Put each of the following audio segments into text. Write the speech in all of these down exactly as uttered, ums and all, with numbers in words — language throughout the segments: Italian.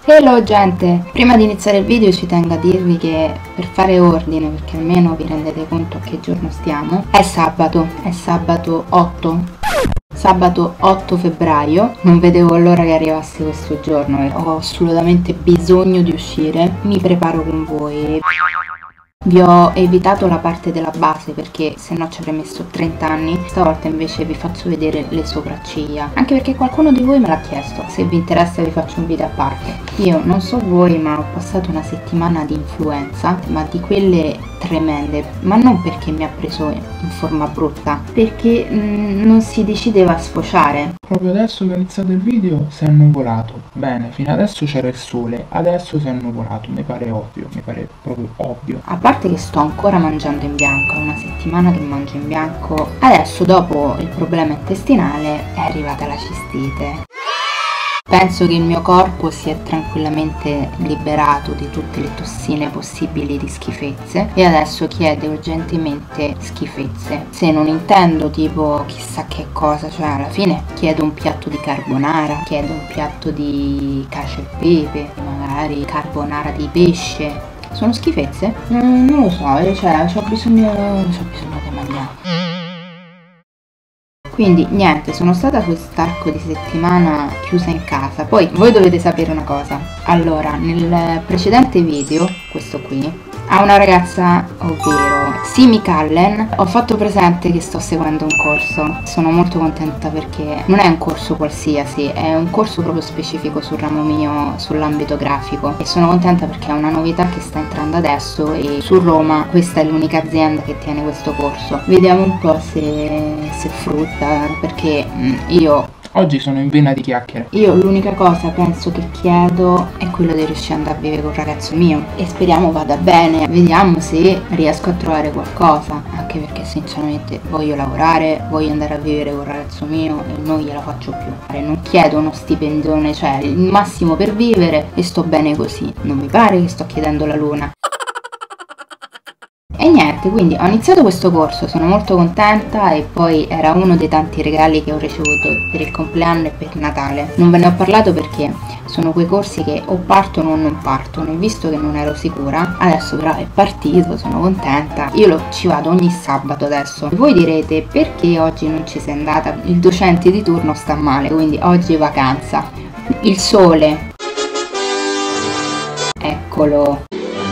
Hello gente, prima di iniziare il video ci tengo a dirvi che per fare ordine, perché almeno vi rendete conto a che giorno stiamo, è sabato, è sabato otto, sabato otto febbraio, non vedevo l'ora che arrivasse questo giorno e ho assolutamente bisogno di uscire, mi preparo con voi. Vi ho evitato la parte della base perché se no ci avrei messo trenta anni, stavolta invece vi faccio vedere le sopracciglia, anche perché qualcuno di voi me l'ha chiesto, se vi interessa vi faccio un video a parte. Io non so voi ma ho passato una settimana di influenza, ma di quelle tremende, ma non perché mi ha preso in forma brutta, perché mh, non si decideva a sfociare. Proprio adesso che ho iniziato il video si è annuvolato. Bene, fino adesso c'era il sole, adesso si è annuvolato, mi pare ovvio, mi pare proprio ovvio. A parte che sto ancora mangiando in bianco, è una settimana che mangio in bianco, adesso dopo il problema intestinale è arrivata la cistite. Penso che il mio corpo si è tranquillamente liberato di tutte le tossine possibili di schifezze e adesso chiede urgentemente schifezze. Se non intendo tipo chissà che cosa, cioè alla fine chiedo un piatto di carbonara, chiedo un piatto di cacio e pepe, magari carbonara di pesce. Sono schifezze? Mm, non lo so, cioè ho bisogno, ho bisogno di mangiare. Quindi niente, sono stata quest'arco di settimana chiusa in casa. Poi voi dovete sapere una cosa. Allora, nel precedente video, questo qui, a una ragazza, ovvero Simi Callen, ho fatto presente che sto seguendo un corso. Sono molto contenta perché non è un corso qualsiasi, è un corso proprio specifico sul ramo mio, sull'ambito grafico, e sono contenta perché è una novità che sta entrando adesso e su Roma questa è l'unica azienda che tiene questo corso. Vediamo un po' se, se frutta, perché io oggi sono in vena di chiacchiere. Io l'unica cosa penso che chiedo è quello di riuscire ad andare a vivere con il ragazzo mio e speriamo vada bene, vediamo se riesco a trovare qualcosa, anche perché sinceramente voglio lavorare, voglio andare a vivere con il ragazzo mio e non gliela faccio più. Non chiedo uno stipendione, cioè il massimo per vivere e sto bene così, non mi pare che sto chiedendo la luna. E niente, quindi ho iniziato questo corso, sono molto contenta e poi era uno dei tanti regali che ho ricevuto per il compleanno e per Natale. Non ve ne ho parlato perché sono quei corsi che o partono o non partono e visto che non ero sicura, adesso però è partito, sono contenta. Io lo, ci vado ogni sabato adesso. Voi direte perché oggi non ci sei andata? Il docente di turno sta male, quindi oggi vacanza. Il sole. Eccolo.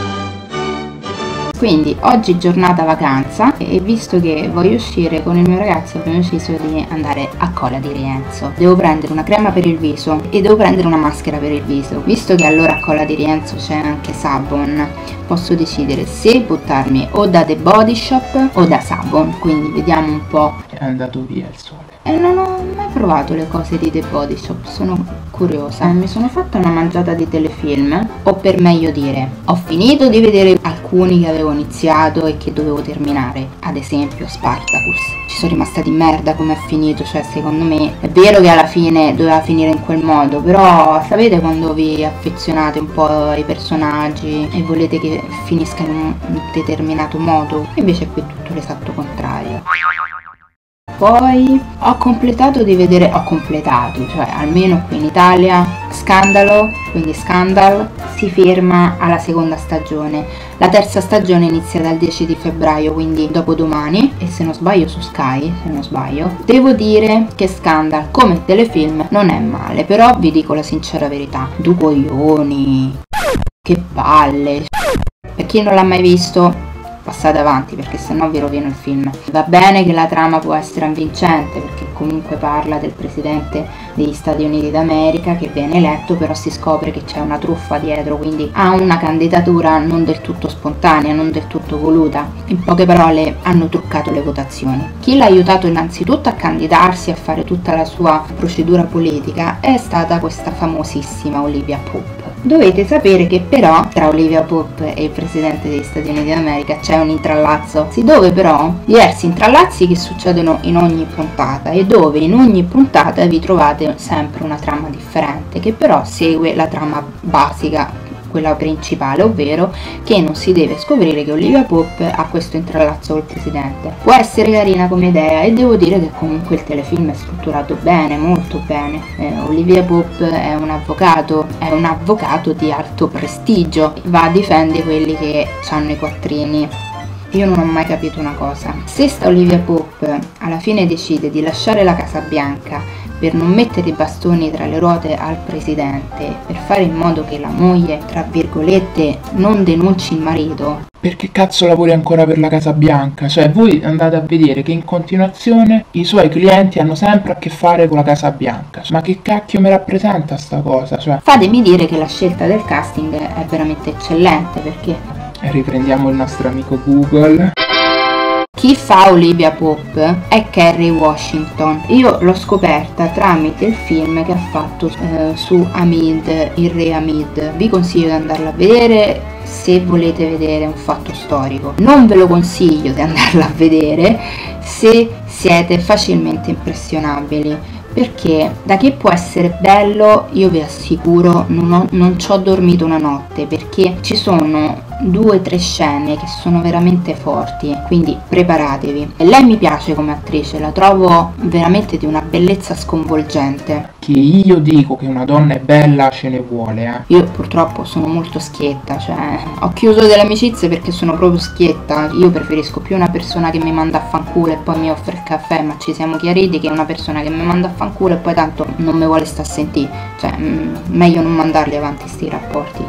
Quindi oggi giornata vacanza e visto che voglio uscire con il mio ragazzo abbiamo deciso di andare a Cola di Rienzo. Devo prendere una crema per il viso e devo prendere una maschera per il viso. Visto che allora a Cola di Rienzo c'è anche Sabon, posso decidere se buttarmi o da The Body Shop o da Sabon, quindi vediamo un po'. È andato via il sole. E non ho mai provato le cose di The Body Shop, sono curiosa. Mi sono fatta una mangiata di telefilm, o per meglio dire, ho finito di vedere alcuni che avevo iniziato e che dovevo terminare, ad esempio Spartacus. Ci sono rimasta di merda come è finito, cioè secondo me è vero che alla fine doveva finire in quel modo, però sapete quando vi affezionate un po' ai personaggi e volete che finisca in un determinato modo? Invece qui è tutto l'esatto contrario. Poi ho completato di vedere, ho completato, cioè almeno qui in Italia, Scandalo, quindi Scandal, si ferma alla seconda stagione. La terza stagione inizia dal dieci di febbraio, quindi dopodomani, e se non sbaglio su Sky, se non sbaglio. Devo dire che Scandal come telefilm non è male, però vi dico la sincera verità, due coglioni, che palle. Per chi non l'ha mai visto, passate avanti perché sennò vi rovino il film. Va bene che la trama può essere avvincente perché comunque parla del presidente degli Stati Uniti d'America che viene eletto, però si scopre che c'è una truffa dietro, quindi ha una candidatura non del tutto spontanea, non del tutto voluta. In poche parole hanno truccato le votazioni. Chi l'ha aiutato innanzitutto a candidarsi, a fare tutta la sua procedura politica, è stata questa famosissima Olivia Pope. Dovete sapere che però tra Olivia Pope e il presidente degli Stati Uniti d'America c'è un intrallazzo, sì, dove però diversi intrallazzi che succedono in ogni puntata e dove in ogni puntata vi trovate sempre una trama differente che però segue la trama basica quella principale, ovvero che non si deve scoprire che Olivia Pope ha questo intrallazzo col presidente. Può essere carina come idea e devo dire che comunque il telefilm è strutturato bene, molto bene. eh, Olivia Pope è un avvocato, è un avvocato di alto prestigio, va a difendere quelli che hanno i quattrini. Io non ho mai capito una cosa: se sta Olivia Pope alla fine decide di lasciare la Casa Bianca per non mettere i bastoni tra le ruote al presidente, per fare in modo che la moglie, tra virgolette, non denunci il marito, perché cazzo lavori ancora per la Casa Bianca? Cioè, voi andate a vedere che in continuazione i suoi clienti hanno sempre a che fare con la Casa Bianca. Ma che cacchio mi rappresenta sta cosa? Cioè, fatemi dire che la scelta del casting è veramente eccellente, perché riprendiamo il nostro amico Google. chi fa Olivia Pope è Kerry Washington. Io l'ho scoperta tramite il film che ha fatto eh, su Hamid, il re Hamid. Vi consiglio di andarlo a vedere se volete vedere un fatto storico. Non ve lo consiglio di andarlo a vedere se siete facilmente impressionabili, perché da che può essere bello io vi assicuro non, ho, non ci ho dormito una notte, perché ci sono due o tre scene che sono veramente forti, quindi preparatevi. E lei mi piace come attrice, la trovo veramente di una bellezza sconvolgente. Che io dico che una donna è bella ce ne vuole, eh. Io purtroppo sono molto schietta, cioè ho chiuso delle amicizie perché sono proprio schietta. Io preferisco più una persona che mi manda a fanculo e poi mi offre il caffè, ma ci siamo chiariti, che una persona che mi manda a fanculo e poi tanto non mi vuole sta a sentire. Cioè mh, meglio non mandarli avanti sti rapporti.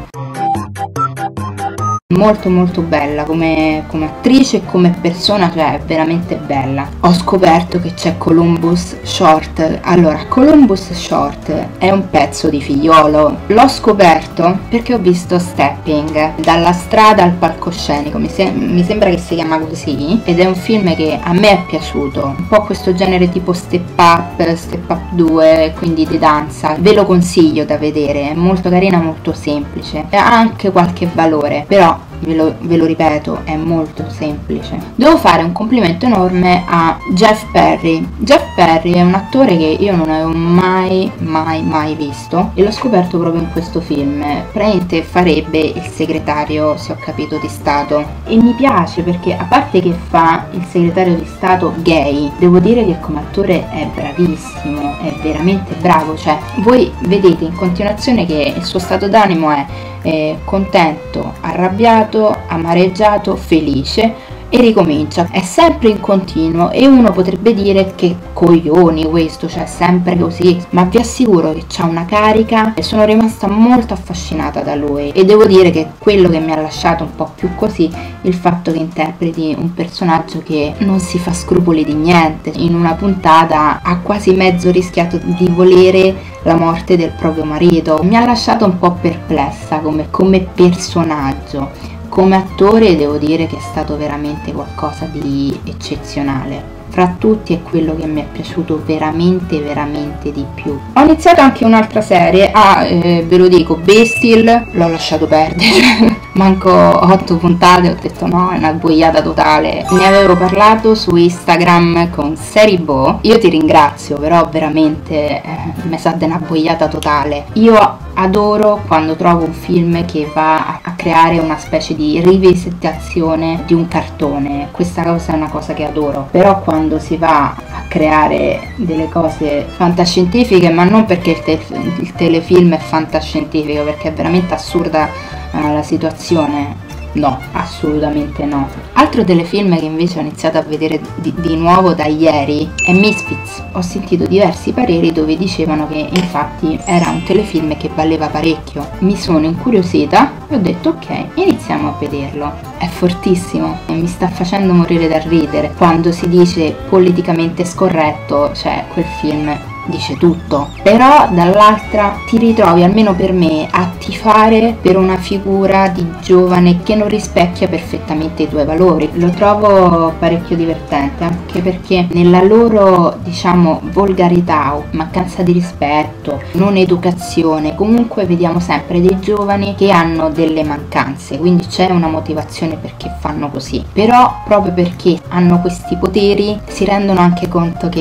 Molto molto bella come, come attrice e come persona, cioè è veramente bella. Ho scoperto che c'è Columbus Short. Allora, Columbus Short è un pezzo di figliolo. L'ho scoperto perché ho visto Stepping, dalla strada al palcoscenico, mi, se mi sembra che si chiama così, ed è un film che a me è piaciuto, un po' questo genere tipo Step Up, Step Up due, quindi di danza. Ve lo consiglio da vedere, è molto carina, molto semplice, ha anche qualche valore, però Ve lo, ve lo ripeto, è molto semplice. Devo fare un complimento enorme a Jeff Perry. Jeff Perry è un attore che io non avevo mai mai mai visto e l'ho scoperto proprio in questo film. Praticamente farebbe il segretario, se ho capito, di Stato, e mi piace perché, a parte che fa il segretario di Stato gay, devo dire che come attore è bravissimo, è veramente bravo. Cioè, voi vedete in continuazione che il suo stato d'animo è Eh, contento, arrabbiato, amareggiato, felice, e ricomincia, è sempre in continuo. E uno potrebbe dire che coglioni questo, cioè sempre così, ma vi assicuro che c'ha una carica e sono rimasta molto affascinata da lui. E devo dire che quello che mi ha lasciato un po' più così, il fatto che interpreti un personaggio che non si fa scrupoli di niente. In una puntata ha quasi mezzo rischiato di volere la morte del proprio marito. Mi ha lasciato un po' perplessa come, come personaggio. Come attore devo dire che è stato veramente qualcosa di eccezionale. Fra tutti è quello che mi è piaciuto veramente veramente di più. Ho iniziato anche un'altra serie, ah eh, ve lo dico, Bastille l'ho lasciato perdere. Manco otto puntate, ho detto no, è una boiata totale. Ne avevo parlato su Instagram con Seribo. Io ti ringrazio, però veramente eh, mi sa di una boiata totale. Io adoro quando trovo un film che va a creare una specie di rivisitazione di un cartone. Questa cosa è una cosa che adoro. Però quando si va a creare delle cose fantascientifiche, ma non perché il, te il telefilm è fantascientifico, perché è veramente assurda uh, la situazione, no, assolutamente no. Altro telefilm che invece ho iniziato a vedere di, di nuovo da ieri è Misfits. Ho sentito diversi pareri dove dicevano che infatti era un telefilm che valeva parecchio. Mi sono incuriosita e ho detto ok, iniziamo a vederlo. È fortissimo e mi sta facendo morire dal ridere. Quando si dice politicamente scorretto, cioè quel film dice tutto, però dall'altra ti ritrovi, almeno per me, a tifare per una figura di giovane che non rispecchia perfettamente i tuoi valori. Lo trovo parecchio divertente, anche perché nella loro, diciamo, volgarità o mancanza di rispetto, non educazione, comunque vediamo sempre dei giovani che hanno delle mancanze, quindi c'è una motivazione perché fanno così, però proprio perché hanno questi poteri si rendono anche conto che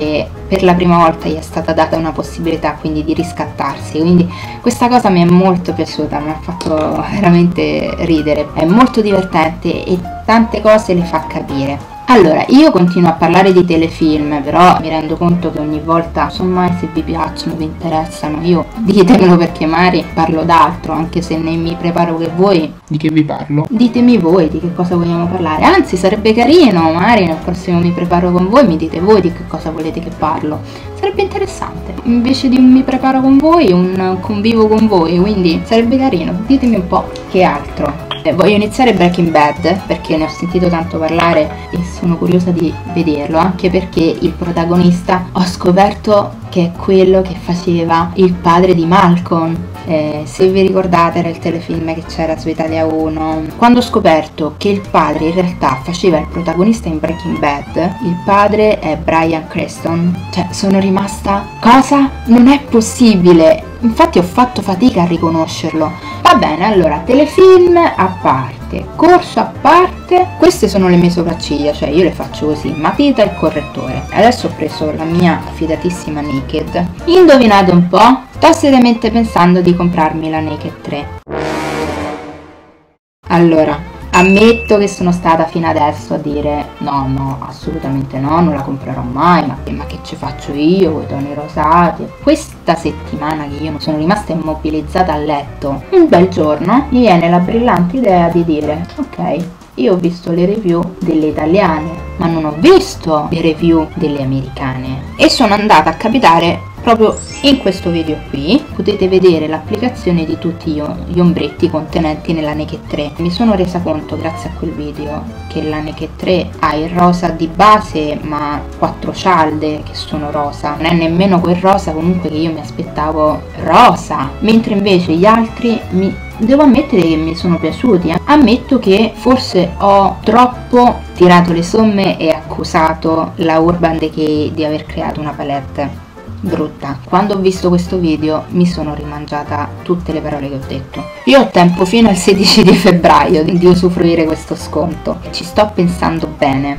per la prima volta gli è stata data una possibilità quindi di riscattarsi, quindi questa cosa mi è molto piaciuta, mi ha fatto veramente ridere, è molto divertente e tante cose le fa capire. Allora, io continuo a parlare di telefilm, però mi rendo conto che ogni volta, non so mai se vi piacciono, vi interessano, io ditemelo perché magari parlo d'altro, anche se ne mi preparo che voi. Di che vi parlo? Ditemi voi di che cosa vogliamo parlare, anzi sarebbe carino, magari nel prossimo mi preparo con voi, mi dite voi di che cosa volete che parlo, sarebbe interessante, invece di un mi preparo con voi, un convivo con voi, quindi sarebbe carino, ditemi un po' che altro. Eh, voglio iniziare Breaking Bad perché ne ho sentito tanto parlare e sono curiosa di vederlo, anche perché il protagonista ho scoperto che è quello che faceva il padre di Malcolm. Eh, se vi ricordate era il telefilm che c'era su Italia uno. Quando ho scoperto che il padre in realtà faceva il protagonista in Breaking Bad, il padre è Bryan Cranston, cioè sono rimasta, cosa? Non è possibile, infatti ho fatto fatica a riconoscerlo. Va bene, allora telefilm a parte, corso a parte, queste sono le mie sopracciglia, cioè io le faccio così, matita e correttore. Adesso ho preso la mia fidatissima Naked. Indovinate un po'? Sto seriamente pensando di comprarmi la Naked tre. Allora, ammetto che sono stata fino adesso a dire no, no, assolutamente no, non la comprerò mai, ma, ma che ci faccio io con i toni rosati? Questa settimana che io sono rimasta immobilizzata a letto, un bel giorno mi viene la brillante idea di dire ok, io ho visto le review delle italiane, ma non ho visto le review delle americane e sono andata a capitare proprio in questo video qui. Potete vedere l'applicazione di tutti gli ombretti contenenti nella Naked tre. Mi sono resa conto grazie a quel video che la Naked tre ha il rosa di base ma quattro cialde che sono rosa, non è nemmeno quel rosa comunque che io mi aspettavo rosa, mentre invece gli altri mi devo ammettere che mi sono piaciuti. Ammetto che forse ho troppo tirato le somme e accusato la Urban Decay di aver creato una palette brutta. Quando ho visto questo video mi sono rimangiata tutte le parole che ho detto. Io ho tempo fino al sedici di febbraio di usufruire questo sconto, ci sto pensando bene.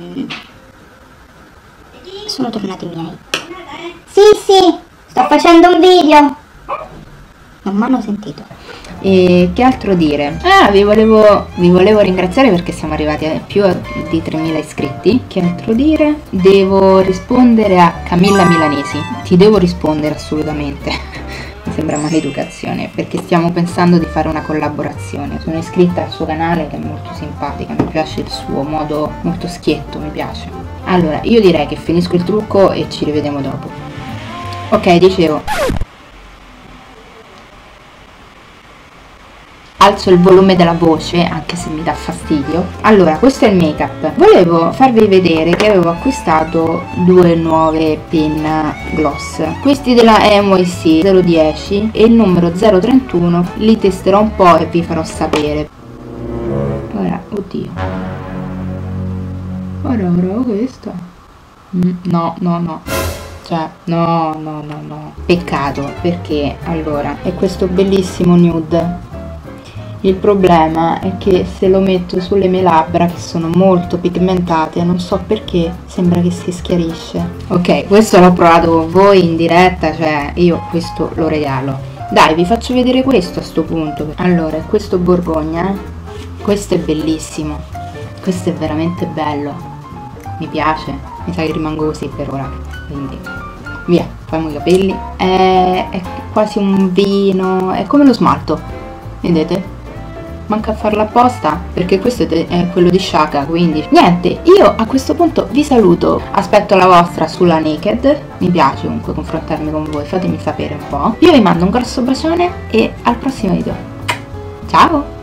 Sono tornati i miei. Sì, sì, sto facendo un video. Non mi hanno sentito. E che altro dire? Ah, vi volevo, vi volevo ringraziare perché siamo arrivati a più di tremila iscritti. Che altro dire? Devo rispondere a Camilla Milanesi. Ti devo rispondere assolutamente. Mi sembra maleducazione perché stiamo pensando di fare una collaborazione. Sono iscritta al suo canale che è molto simpatica, mi piace il suo modo molto schietto, mi piace. Allora, io direi che finisco il trucco e ci rivediamo dopo. Ok, dicevo, alzo il volume della voce anche se mi dà fastidio. Allora, questo è il make up. Volevo farvi vedere che avevo acquistato due nuove penna gloss, questi della M Y C zero dieci e il numero zero trentuno. Li testerò un po' e vi farò sapere. Ora, oddio, ora ora questo mm, no no no cioè no no no no peccato, perché allora è questo bellissimo nude. Il problema è che se lo metto sulle mie labbra, che sono molto pigmentate, non so perché, sembra che si schiarisce. Ok, questo l'ho provato con voi in diretta, cioè io questo lo regalo. Dai, vi faccio vedere questo a sto punto. Allora, questo Borgogna, questo è bellissimo, questo è veramente bello, mi piace, mi sa che rimango così per ora, quindi via, facciamo i capelli. È, è quasi un vino, è come lo smalto, vedete? Manca a farlo apposta perché questo è quello di Shaka, quindi niente, io a questo punto vi saluto, aspetto la vostra sulla Naked, mi piace comunque confrontarmi con voi, fatemi sapere un po', io vi mando un grosso bacione e al prossimo video, ciao!